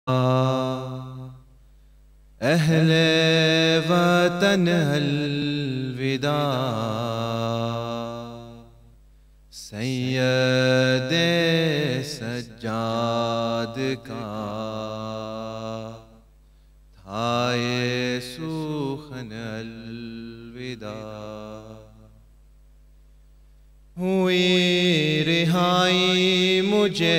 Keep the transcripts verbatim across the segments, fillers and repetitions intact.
اہل وطن الوداع، سید سجاد کا تھا یہ سوخن الوداع، ہوئی رہائی مجھے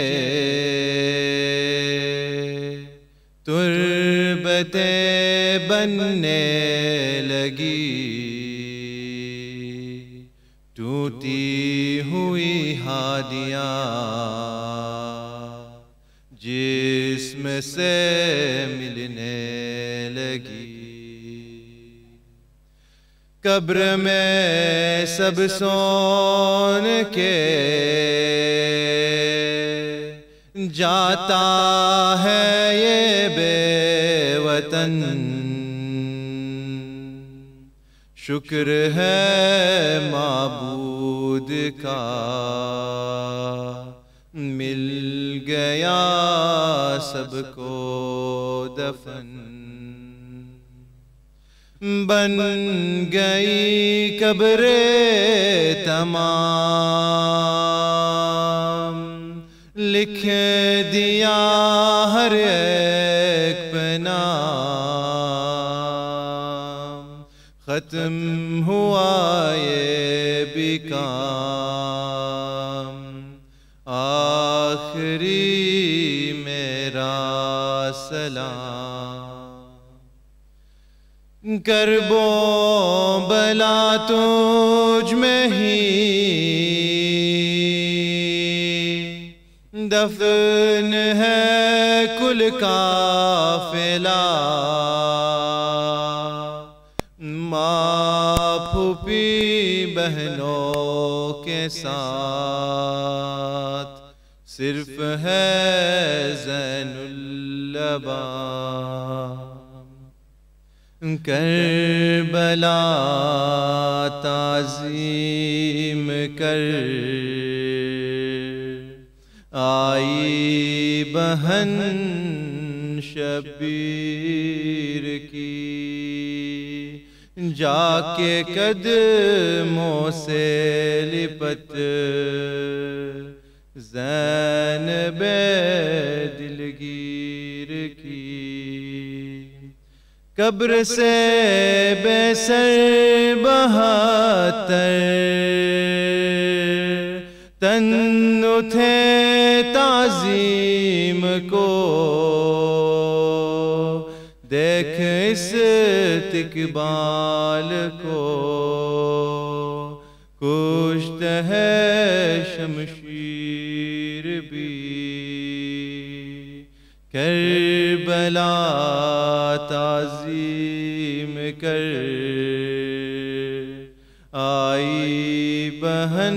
تربتیں بننے لگی، ٹوٹی ہوئی ہادیاں جسم سے ملنے لگی، قبر میں سب سون کے جاتا ہے یہ بے وطن، شکر ہے معبود کا مل گیا سب کو دفن، بن گئی قبر تمام، لکھ دیا ہر ایک پہ نام، ختم ہوا یہ بھی کام، آخری میرا سلام، کرب و بلا تجھ میں ہی دفن ہے کل قافلہ، ماں پھوپھی بہنوں کے ساتھ صرف ہے زین اللبام، کربلا تعظیم کر آئی بہن شبیر کی، جا کے قدموں سے لپٹ زینب دلگیر کی، قبر سے بے سر بہتر تن اٹھے تعظیم کو، دیکھ اس استقبال کو، کشت ہے شمشیر بھی، کربلا تعظیم کر آئی بہن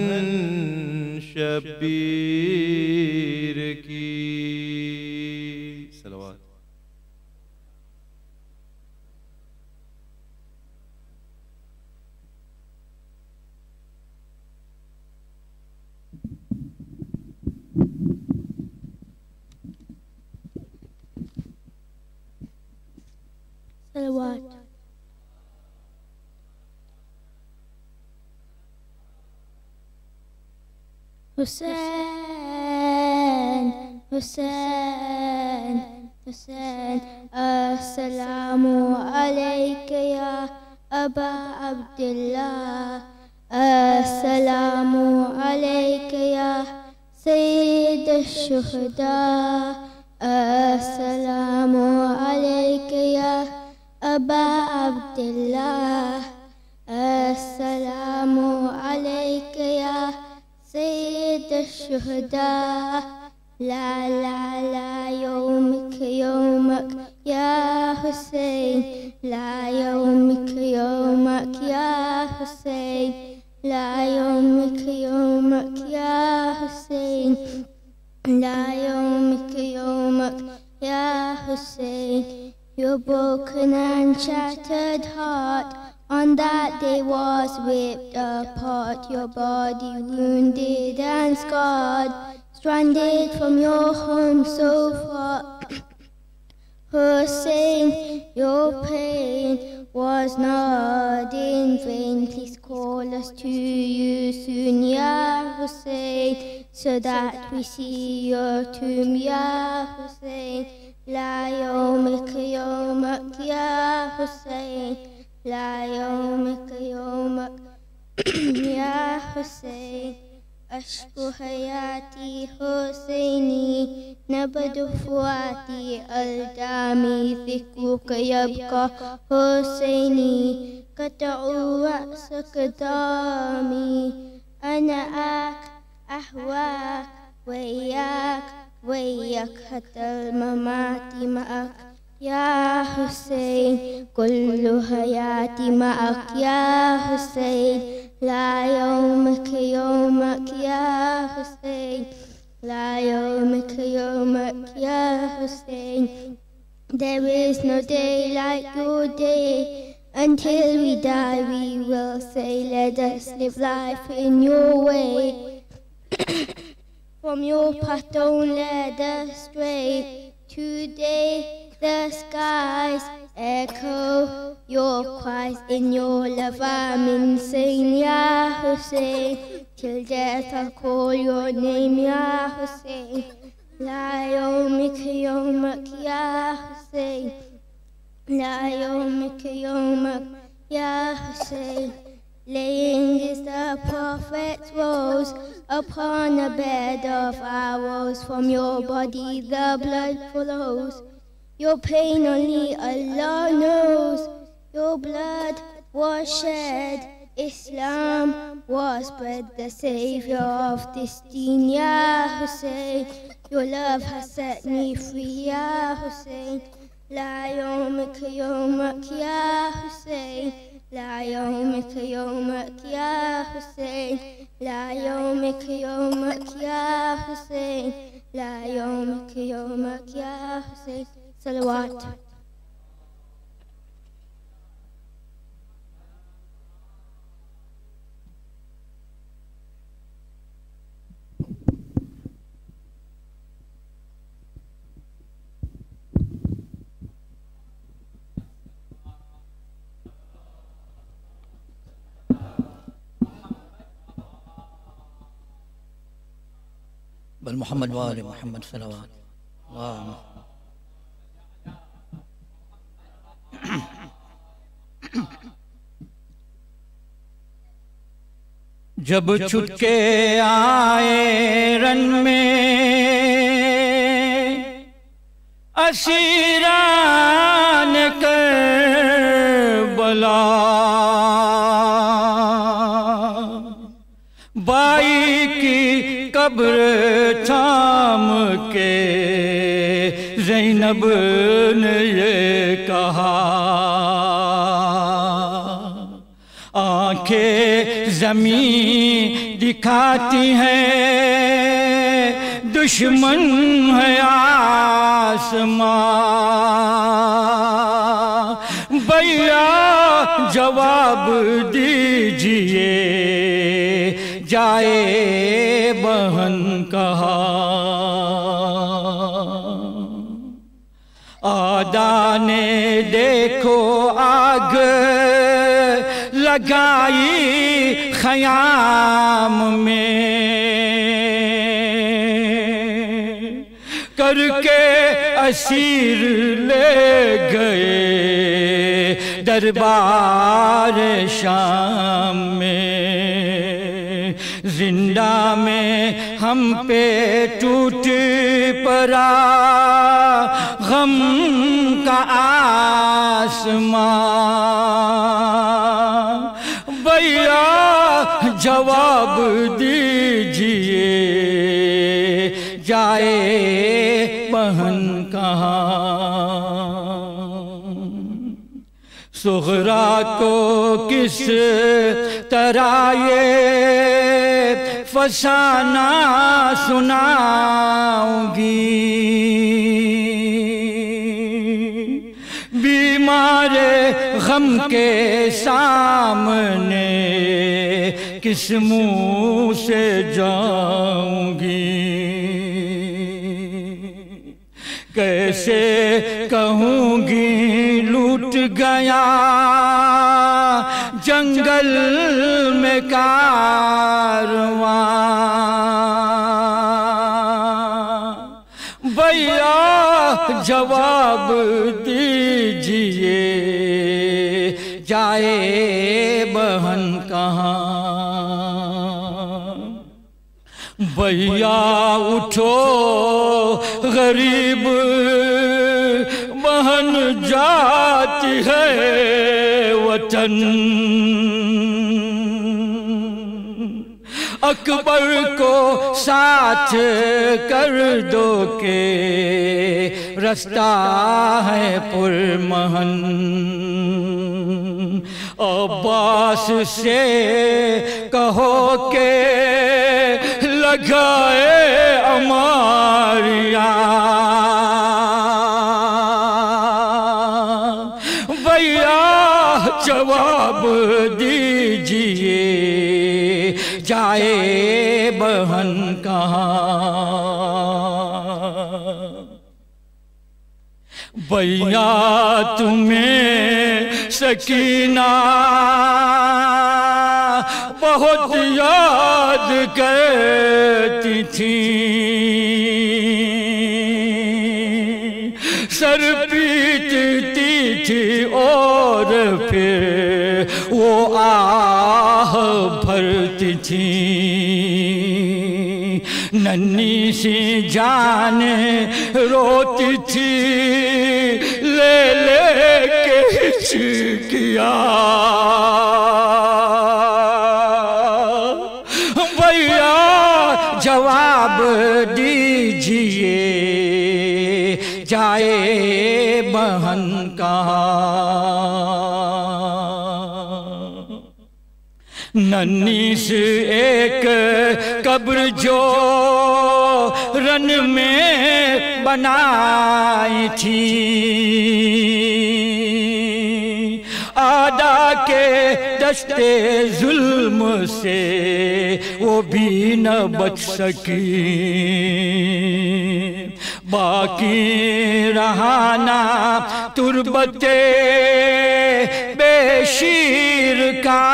شبیر کی، صلوات۔ صلوات۔ حسین حسین حسین السلام علیک یا ابا عبداللہ، السلام علیک یا سید الشہداء، السلام علیک یا ابا عبداللہ، السلام علیک یا سید الشہداء، لا لا لا یومک یومک یا حسین، لا یومک یومک یا حسین، لا یومک یومک یا حسین، لا یومک یومک یا حسین. Your broken and shattered heart on that day was ripped apart, your body wounded and scarred, stranded from your home so far. Husayn, your pain was not in vain. Please call us to you soon, Ya Husayn, so that we see your tomb, Ya Husayn. La yawmika yawmak, Ya Husayn. La yawmika yawmak, Ya Husayn. أشكو حياتي حسيني نبض فؤادي الدامي ذكرك يبقى حسيني قطع رأسك دامي أنا آك أهواك وياك وياك حتى الممات معك يا حسين كل حياتي معك يا حسين لا يومك يومك يا حسين لا يومك يومك يا حسين. There is no day like your day. Until we die we will say, let us live life in your way. From your path don't let us stray. Today the skies echo your cries. In your love I'm insane, Ya Husayn. Till death I'll call your name, Ya Husayn. La yawmika yawmak, Ya Husayn. La yawmika yawmak, Ya Husayn. Laying is the prophet's rose upon a bed of arrows. From your body the blood flows. Your pain only Allah knows. Your blood was shed, Islam was spread, the savior of this deen, Ya Husayn. Your love has set me free, Ya Husayn. La yawmika yawmak, Ya Husayn. La yawmika yawmak, Ya Husayn. La yawmika yawmak, Ya Husayn. La yawmika yawmak, Ya Husayn. Salawat. بل محمد وآل محمد صلوات اللهم. جب چھٹکے آئے رن میں اسیران Karbala, by کی قبر تھام کے زینب نے یہ کہا، آنکھیں زمین دکھاتی ہیں دشمن ہے آسمان، بھیا جواب دیجئے جائے بہن کہا، آدانے دیکھو آگ لگائی خیام میں، کر کے اسیر لے گئے دربار شام میں، زندہ میں ہم پہ ٹوٹ پڑا غم کا آسمان، بھیا جواب دیجئے جائے بہن کہاں، صغرا کو کس طرح یہ فسانہ سناؤں گی، بیمار غم کے سامنے کس منہ سے جاؤں گی، کیسے کہوں گی لوٹ گیا جنگل میں کارواں، بھیا جواب دیجئے جائے بہن کہاں؟ بھیا اٹھو غریب بہن جاتی ہے وطن، اکبر کو ساتھ کر دو کہ رستہ ہے پرمہن، عباس سے کہو کہ لگائے اماریاں، بھیا جواب دیجئے جائے بہن کہاں؟ بھیا تمہیں سکینہ بہت یاد کرتی تھی، سر پیٹتی تھی اور پھر وہ آہ بھرتی تھی، ننھی سی جان روتی تھی لے لے کے ہچکیا، بھیا جواب دیجئے جائے بہن کہاں؟ ننھی سی ایک قبر جو رن میں بنائی تھی، آدھا کے دشتے ظلم سے وہ بھی نہ بچ سکی، باقی رہانا تربتے بے شیر کا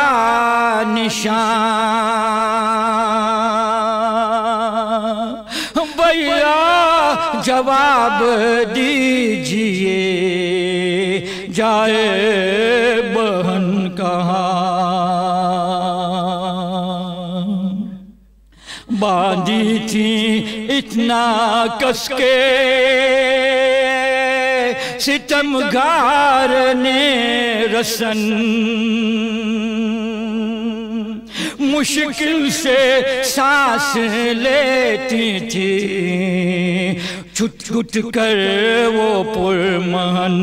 نشان، بھیا جواب دیجئے جائے بہن کہاں؟ باندھی تھی اتنا کس کے ستمگار نے رسن، مشکل سے سانس لیتی تھی چھٹ چھٹ کر وہ پرمہن،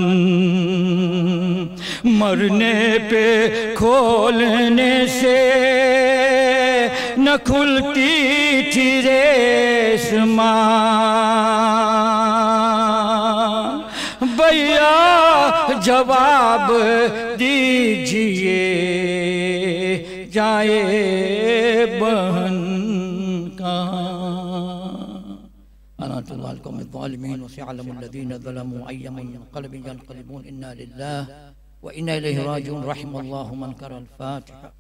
مرنے پہ کھولنے سے نہ کھلتی تھی ریشمان، بھیا جواب دیجئے جائے بہن کہاں؟ انا اللہ القوم الظالمین وسيعلم الذين ظلموا اي منقلب ينقلبون، انا لله وانا اليه راجعون، رحم الله من قرأ الفاتحة.